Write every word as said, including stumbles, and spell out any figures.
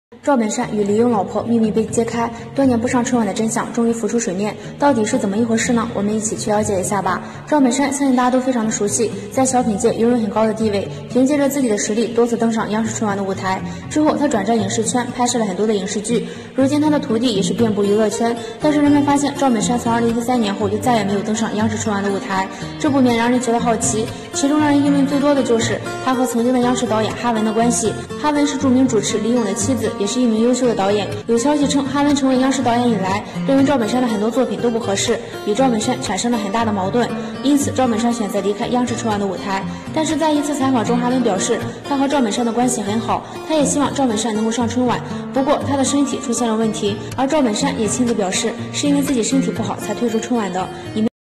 赵本山与李勇老婆秘密被揭开，多年不上春晚的真相终于浮出水面，到底是怎么一回事呢？我们一起去了解一下吧。赵本山相信大家都非常的熟悉，在小品界拥有很高的地位，凭借着自己的实力多次登上央视春晚的舞台。之后他转战影视圈，拍摄了很多的影视剧，如今他的徒弟也是遍布娱乐圈。但是人们发现赵本山从二零一三年后就再也没有登上央视春晚的舞台，这不免让人觉得好奇。其中让人议论最多的就是他和曾经的央视导演哈文的关系。哈文是著名主持李咏的妻子，也是一名优秀的导演。有消息称，哈文成为央视导演以来，认为赵本山的很多作品都不合适，与赵本山产生了很大的矛盾，因此赵本山选择离开央视春晚的舞台。但是在一次采访中，哈文表示他和赵本山的关系很好，他也希望赵本山能够上春晚，不过他的身体出现了问题，而赵本山也亲自表示是因为自己身体不好才退出春晚的。